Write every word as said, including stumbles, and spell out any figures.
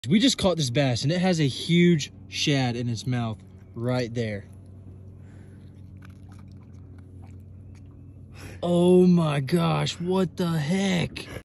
We just caught this bass and it has a huge shad in its mouth right there. Oh my gosh, what the heck?